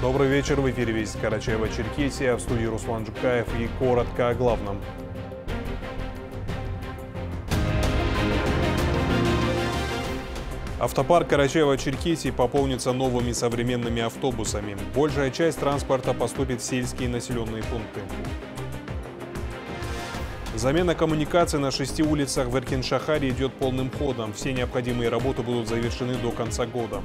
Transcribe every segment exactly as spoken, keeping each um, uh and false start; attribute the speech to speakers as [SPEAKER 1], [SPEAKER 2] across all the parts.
[SPEAKER 1] Добрый вечер, в эфире «Вести Карачаево-Черкесия», в студии Руслан Джукаев и коротко о главном. Автопарк Карачаево-Черкесии пополнится новыми современными автобусами. Большая часть транспорта поступит в сельские населенные пункты. Замена коммуникаций на шести улицах в Эркин-Шахаре идет полным ходом. Все необходимые работы будут завершены до конца года.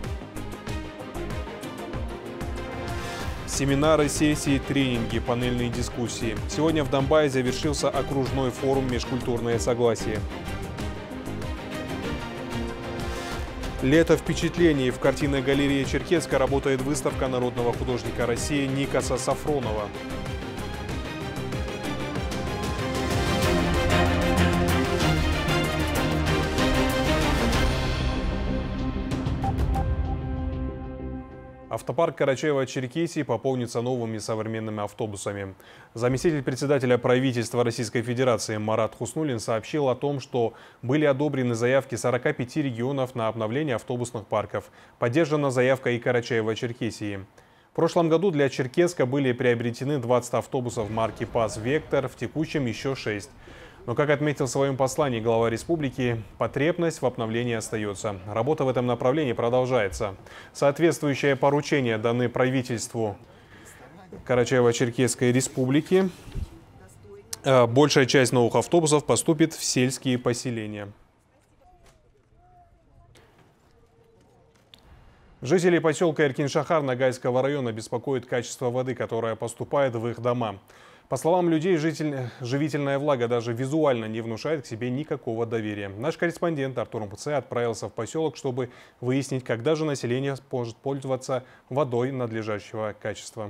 [SPEAKER 1] Семинары, сессии, тренинги, панельные дискуссии. Сегодня в Донбассе завершился окружной форум «Межкультурное согласие». Лето впечатлений. В картинной галерее Черкесска работает выставка народного художника России Никаса Сафронова. Автопарк Карачаево-Черкесии пополнится новыми современными автобусами. Заместитель председателя правительства Российской Федерации Марат Хуснуллин сообщил о том, что были одобрены заявки сорока пяти регионов на обновление автобусных парков. Поддержана заявка и Карачаево-Черкесии. В прошлом году для Черкесска были приобретены двадцать автобусов марки ПАЗ «Вектор», в текущем еще шесть. Но, как отметил в своем послании глава республики, потребность в обновлении остается. Работа в этом направлении продолжается. Соответствующие поручения даны правительству Карачаево-Черкесской республики. Большая часть новых автобусов поступит в сельские поселения. Жителей поселка Эркин-Шахар Ногайского района беспокоит качество воды, которая поступает в их дома. По словам людей, житель... живительная влага даже визуально не внушает к себе никакого доверия. Наш корреспондент Артур МПЦ отправился в поселок, чтобы выяснить, когда же население сможет пользоваться водой надлежащего качества.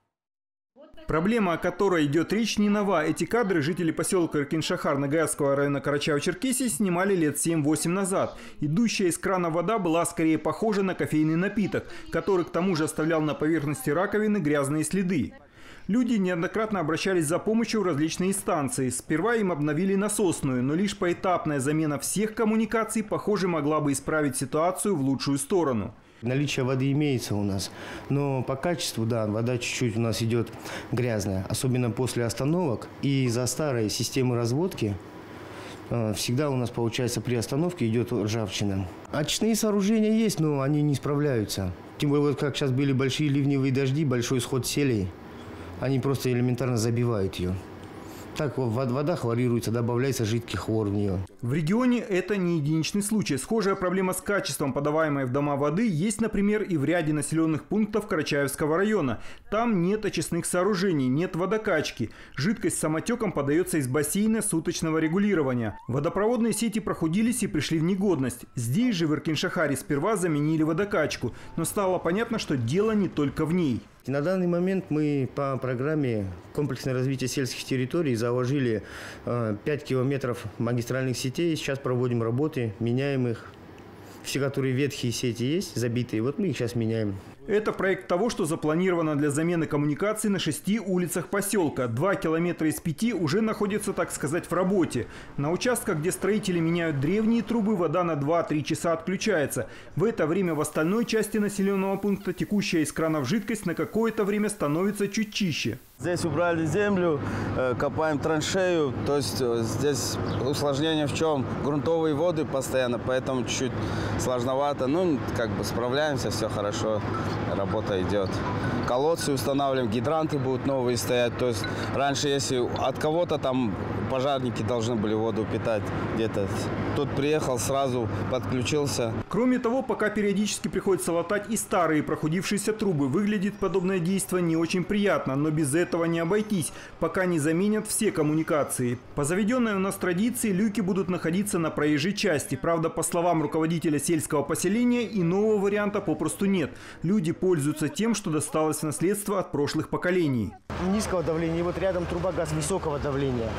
[SPEAKER 2] Проблема, о которой идет речь, не нова. Эти кадры жители поселка Эркин-Шахар Ногайского района Карачаево-Черкесии снимали лет семь-восемь назад. Идущая из крана вода была скорее похожа на кофейный напиток, который к тому же оставлял на поверхности раковины грязные следы. Люди неоднократно обращались за помощью в различные инстанции. Сперва им обновили насосную, но лишь поэтапная замена всех коммуникаций, похоже, могла бы исправить ситуацию в лучшую сторону.
[SPEAKER 3] Наличие воды имеется у нас, но по качеству, да, вода чуть-чуть у нас идет грязная, особенно после остановок. И из-за старой системы разводки всегда у нас, получается, при остановке идет ржавчина. Очистные сооружения есть, но они не справляются. Тем более, вот как сейчас были большие ливневые дожди, большой сход селей. Они просто элементарно забивают ее. Так вода хлорируется, добавляется жидкий хлор в нее.
[SPEAKER 2] В регионе это не единичный случай. Схожая проблема с качеством подаваемой в дома воды есть, например, и в ряде населенных пунктов Карачаевского района. Там нет очистных сооружений, нет водокачки. Жидкость самотеком подается из бассейна суточного регулирования. Водопроводные сети прохудились и пришли в негодность. Здесь же, в Эркин-Шахаре, сперва заменили водокачку. Но стало понятно, что дело не только в ней.
[SPEAKER 3] И на данный момент мы по программе «Комплексное развитие сельских территорий» заложили э, пять километров магистральных сетей. Сейчас проводим работы, меняем их. Все, которые ветхие сети есть, забитые, вот мы их сейчас меняем.
[SPEAKER 2] Это проект того, что запланировано для замены коммуникаций на шести улицах поселка. Два километра из пяти уже находятся, так сказать, в работе. На участках, где строители меняют древние трубы, вода на два-три часа отключается. В это время в остальной части населенного пункта текущая из кранов жидкость на какое-то время становится чуть чище.
[SPEAKER 4] Здесь убрали землю, копаем траншею, то есть здесь усложнение в чем? Грунтовые воды постоянно, поэтому чуть-чуть сложновато. Ну, как бы справляемся, все хорошо, работа идет. Колодцы устанавливаем, гидранты будут новые стоять. То есть раньше, если от кого-то там пожарники должны были воду питать где-то, тут приехал, сразу подключился.
[SPEAKER 2] Кроме того, пока периодически приходится латать и старые прохудившиеся трубы, выглядит подобное действие не очень приятно, но без этого не обойтись, пока не заменят все коммуникации. По заведенной у нас традиции, люки будут находиться на проезжей части. Правда, по словам руководителя сельского поселения, иного варианта попросту нет. Люди пользуются тем, что досталось в наследство от прошлых поколений.
[SPEAKER 3] Низкого давления, и вот рядом труба газ высокого давления.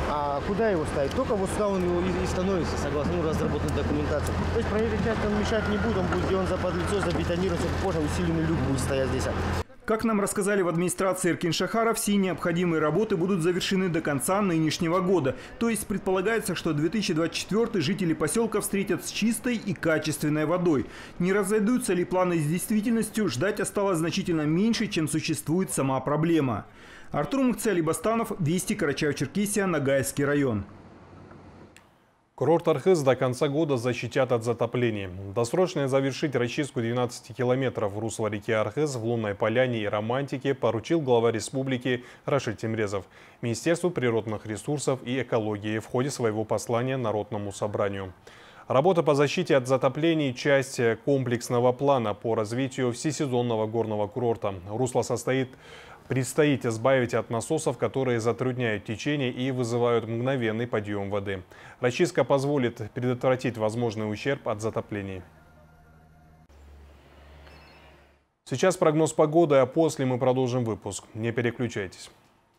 [SPEAKER 3] А куда его ставить? Только вот сюда он его и становится, согласно ну, разработанной документации. То есть проверить часть он мешать не будет, он будет, где он за подлицо забетонироваться, позже усиленный люк будет стоять здесь.
[SPEAKER 2] Как нам рассказали в администрации Эркин-Шахара, все необходимые работы будут завершены до конца нынешнего года. То есть предполагается, что две тысячи двадцать четвёртый жители поселка встретят с чистой и качественной водой. Не разойдутся ли планы с действительностью, ждать осталось значительно меньше, чем существует сама проблема. Артур Мухцели Бастанов, Вести, Карачаево-Черкесия, Ногайский район.
[SPEAKER 1] Курорт Архыз до конца года защитят от затоплений. Досрочно завершить расчистку двенадцати километров русла реки Архыз в Лунной Поляне и Романтике поручил глава республики Рашид Темрезов Министерству природных ресурсов и экологии в ходе своего послания Народному собранию. Работа по защите от затоплений – часть комплексного плана по развитию всесезонного горного курорта. Русло состоит Предстоит избавить от насосов, которые затрудняют течение и вызывают мгновенный подъем воды. Расчистка позволит предотвратить возможный ущерб от затоплений. Сейчас прогноз погоды, а после мы продолжим выпуск. Не переключайтесь.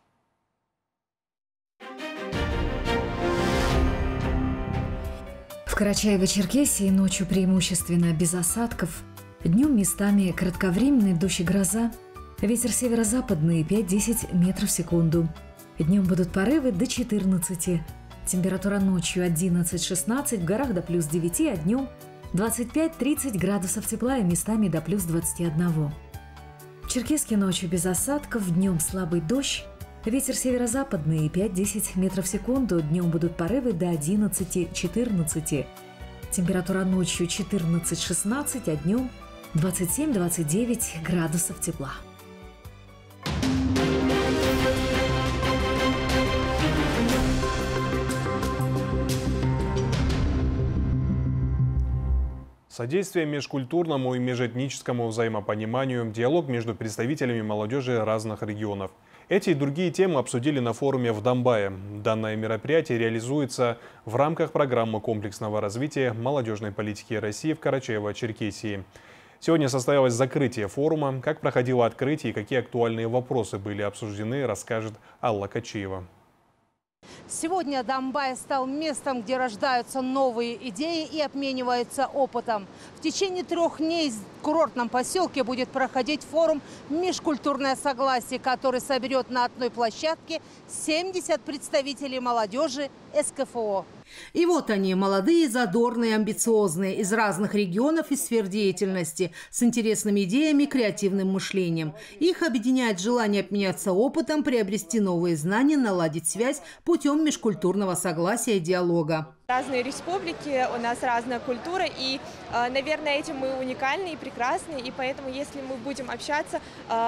[SPEAKER 5] В Карачаево-Черкесии ночью преимущественно без осадков. Днем местами кратковременный дождь и гроза. Ветер северо-западный пять-десять метров в секунду. Днем будут порывы до четырнадцати. Температура ночью одиннадцать-шестнадцать, в горах до плюс девяти, а днем двадцать пять-тридцать градусов тепла и местами до плюс двадцати одного. В Черкесске ночью без осадков, днем слабый дождь. Ветер северо-западный пять-десять метров в секунду. Днем будут порывы до одиннадцати-четырнадцати. Температура ночью четырнадцать-шестнадцать, а днем двадцать семь-двадцать девять градусов тепла.
[SPEAKER 1] Содействие межкультурному и межэтническому взаимопониманию, диалог между представителями молодежи разных регионов. Эти и другие темы обсудили на форуме в Домбае. Данное мероприятие реализуется в рамках программы комплексного развития молодежной политики России в Карачаево-Черкесии. Сегодня состоялось закрытие форума. Как проходило открытие и какие актуальные вопросы были обсуждены, расскажет Алла Качиева.
[SPEAKER 6] Сегодня Домбай стал местом, где рождаются новые идеи и обмениваются опытом. В течение трех дней в курортном поселке будет проходить форум «Межкультурное согласие», который соберет на одной площадке семьдесят представителей молодежи эс ка эф о.
[SPEAKER 7] И вот они, молодые, задорные, амбициозные, из разных регионов и сфер деятельности, с интересными идеями и креативным мышлением. Их объединяет желание обменяться опытом, приобрести новые знания, наладить связь путем межкультурного согласия и диалога.
[SPEAKER 8] Разные республики, у нас разная культура, и, наверное, этим мы уникальны и прекрасны, и поэтому, если мы будем общаться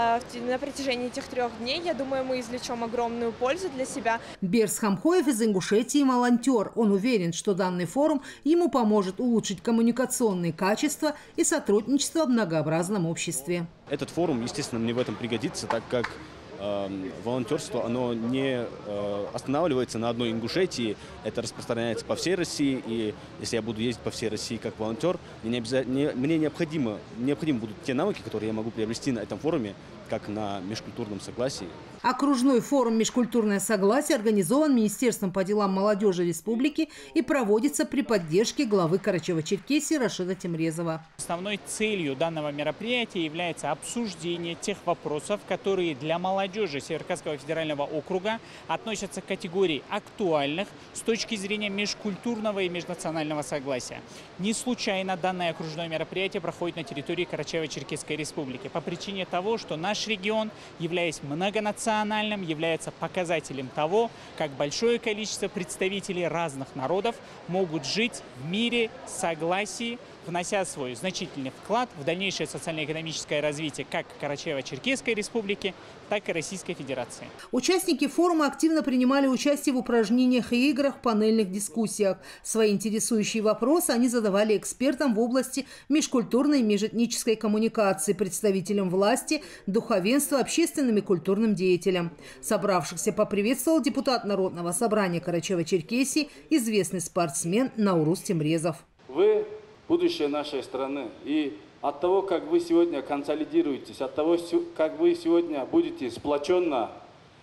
[SPEAKER 8] на протяжении этих трех дней, я думаю, мы извлечем огромную пользу для себя.
[SPEAKER 7] Берс Хамхоев из Ингушетии волонтер. Он уверен, что данный форум ему поможет улучшить коммуникационные качества и сотрудничество в многообразном обществе.
[SPEAKER 9] Этот форум, естественно, мне в этом пригодится, так как волонтерство, оно не останавливается на одной Ингушетии, это распространяется по всей России, и если я буду ездить по всей России как волонтер, мне, не, мне необходимо, необходимы будут те навыки, которые я могу приобрести на этом форуме, как на межкультурном согласии.
[SPEAKER 7] Окружной форум «Межкультурное согласие» организован Министерством по делам молодежи республики и проводится при поддержке главы Карачаево-Черкесии Рашида Темрезова.
[SPEAKER 10] Основной целью данного мероприятия является обсуждение тех вопросов, которые для молодежи Северо-Кавказского федерального округа относятся к категории актуальных с точки зрения межкультурного и межнационального согласия. Не случайно данное окружное мероприятие проходит на территории Карачаево-Черкесской республики по причине того, что наш регион, являясь многонациональным, является показателем того, как большое количество представителей разных народов могут жить в мире, согласии, внося свой значительный вклад в дальнейшее социально-экономическое развитие как Карачаево-Черкесской республики, так и Российской Федерации.
[SPEAKER 7] Участники форума активно принимали участие в упражнениях и играх, панельных дискуссиях. Свои интересующие вопросы они задавали экспертам в области межкультурной и межэтнической коммуникации, представителям власти, духовенства, общественным и культурным деятелям. Собравшихся поприветствовал депутат Народного собрания Карачаево-Черкесии, известный спортсмен Наурус Темрезов.
[SPEAKER 11] Вы будущее нашей страны. И от того, как вы сегодня консолидируетесь, от того, как вы сегодня будете сплоченно,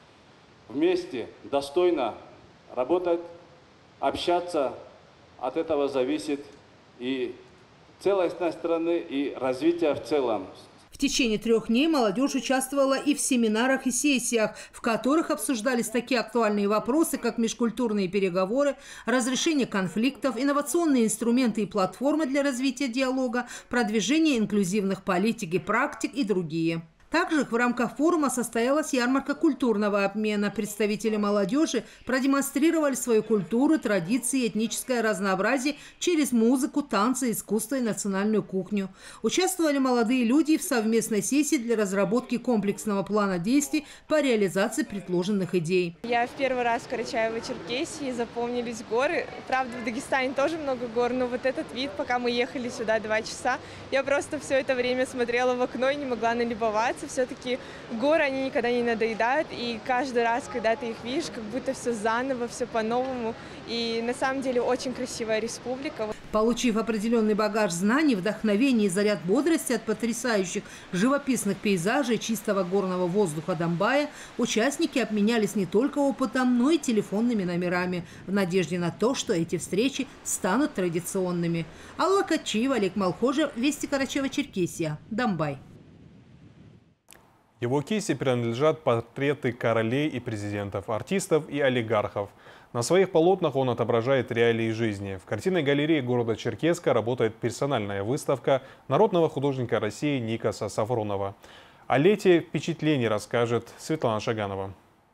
[SPEAKER 11] вместе, достойно работать, общаться, от этого зависит и целостность страны, и развитие в целом.
[SPEAKER 7] В В течение трех дней молодежь участвовала и в семинарах и сессиях, в которых обсуждались такие актуальные вопросы, как межкультурные переговоры, разрешение конфликтов, инновационные инструменты и платформы для развития диалога, продвижение инклюзивных политик и практик и другие. Также в рамках форума состоялась ярмарка культурного обмена. Представители молодежи продемонстрировали свою культуру, традиции, этническое разнообразие через музыку, танцы, искусство и национальную кухню. Участвовали молодые люди в совместной сессии для разработки комплексного плана действий по реализации предложенных идей.
[SPEAKER 8] Я в первый раз в Карачаево-Черкесии, запомнились горы. Правда, в Дагестане тоже много гор, но вот этот вид, пока мы ехали сюда два часа, я просто все это время смотрела в окно и не могла налюбоваться. Все-таки горы, они никогда не надоедают, и каждый раз, когда ты их видишь, как будто все заново, все по-новому. И на самом деле очень красивая республика.
[SPEAKER 7] Получив определенный багаж знаний, вдохновения и заряд бодрости от потрясающих живописных пейзажей чистого горного воздуха Домбая, участники обменялись не только опытом, но и телефонными номерами в надежде на то, что эти встречи станут традиционными. Алла Качиева, Олег Малхожев, Вести Карачаево-Черкесия, Домбай.
[SPEAKER 1] Его кисти принадлежат портреты королей и президентов, артистов и олигархов. На своих полотнах он отображает реалии жизни. В картинной галерее города Черкесска работает персональная выставка народного художника России Никаса Сафронова. О лете впечатлений расскажет Светлана Шаганова.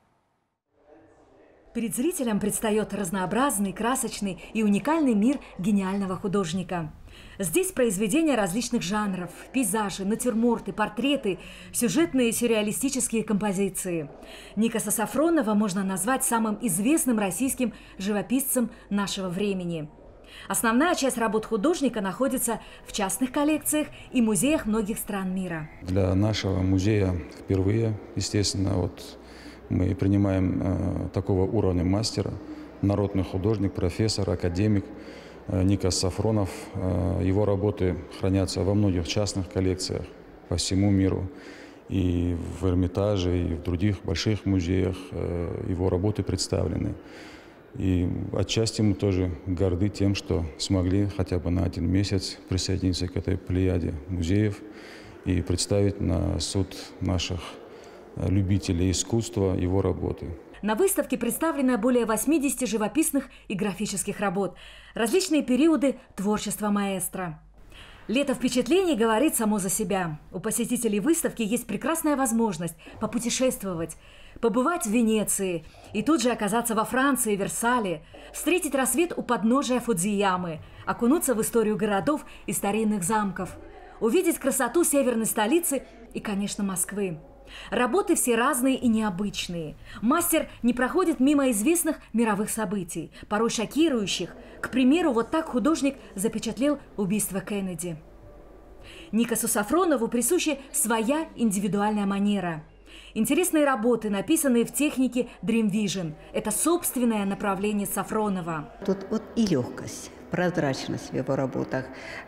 [SPEAKER 5] Перед зрителем предстает разнообразный, красочный и уникальный мир гениального художника. Здесь произведения различных жанров, пейзажи, натюрморты, портреты, сюжетные и сюрреалистические композиции. Никаса Сафронова можно назвать самым известным российским живописцем нашего времени. Основная часть работ художника находится в частных коллекциях и музеях многих стран мира.
[SPEAKER 12] Для нашего музея впервые, естественно, вот мы принимаем э, такого уровня мастера, народный художник, профессор, академик Никас Сафронов. Его работы хранятся во многих частных коллекциях по всему миру. И в Эрмитаже, и в других больших музеях его работы представлены. И отчасти мы тоже горды тем, что смогли хотя бы на один месяц присоединиться к этой плеяде музеев и представить на суд наших любителей искусства его работы.
[SPEAKER 5] На выставке представлено более восьмидесяти живописных и графических работ, различные периоды творчества маэстро. Лето впечатлений говорит само за себя. У посетителей выставки есть прекрасная возможность попутешествовать, побывать в Венеции и тут же оказаться во Франции, Версале, встретить рассвет у подножия Фудзиямы, окунуться в историю городов и старинных замков, увидеть красоту северной столицы и, конечно, Москвы. Работы все разные и необычные. Мастер не проходит мимо известных мировых событий, порой шокирующих. К примеру, вот так художник запечатлел убийство Кеннеди. Никасу Сафронову присуща своя индивидуальная манера. Интересные работы, написанные в технике Dream Vision. Это собственное направление Сафронова.
[SPEAKER 13] Тут вот и легкость, прозрачность в его работах.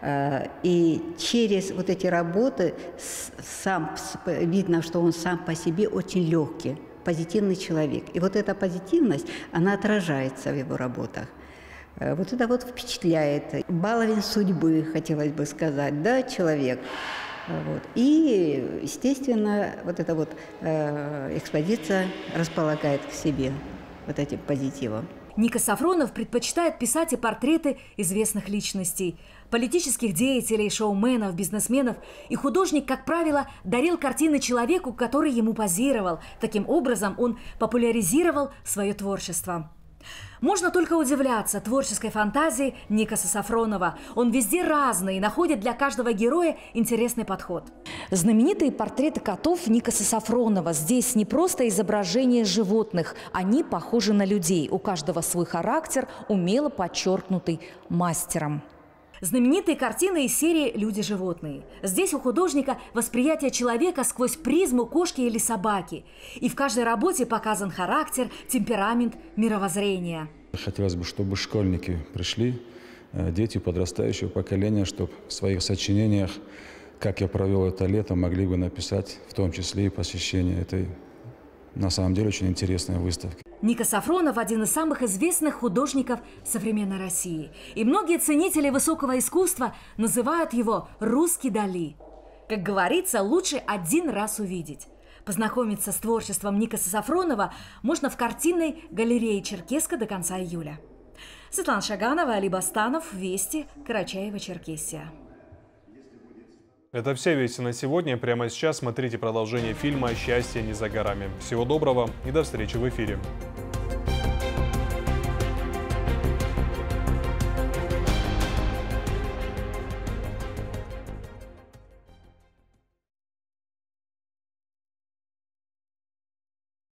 [SPEAKER 13] И через вот эти работы сам видно, что он сам по себе очень легкий, позитивный человек. И вот эта позитивность, она отражается в его работах. Вот это вот впечатляет. Баловень судьбы, хотелось бы сказать, да, человек. Вот. И, естественно, вот эта вот э, экспозиция располагает к себе вот этим позитивом.
[SPEAKER 5] Никас Сафронов предпочитает писать и портреты известных личностей, политических деятелей, шоуменов, бизнесменов. И художник, как правило, дарил картины человеку, который ему позировал. Таким образом, он популяризировал свое творчество. Можно только удивляться творческой фантазии Никаса Сафронова. Он везде разный и находит для каждого героя интересный подход. Знаменитые портреты котов Никаса Сафронова. Здесь не просто изображение животных. Они похожи на людей. У каждого свой характер, умело подчеркнутый мастером. Знаменитые картины из серии «Люди-животные». Здесь у художника восприятие человека сквозь призму кошки или собаки. И в каждой работе показан характер, темперамент, мировоззрение.
[SPEAKER 12] Хотелось бы, чтобы школьники пришли, дети подрастающего поколения, чтобы в своих сочинениях, как я провел это лето, могли бы написать, в том числе и посещение этой, на самом деле, очень интересной выставки.
[SPEAKER 5] Никас Сафронов – один из самых известных художников современной России. И многие ценители высокого искусства называют его «русский Дали». Как говорится, лучше один раз увидеть. Познакомиться с творчеством Никаса Сафронова можно в картинной галерее «Черкесска» до конца июля. Светлана Шаганова, Али Бастанов, Вести, Карачаево-Черкесия.
[SPEAKER 1] Это все вести на сегодня. Прямо сейчас смотрите продолжение фильма «Счастье не за горами». Всего доброго и до встречи в эфире.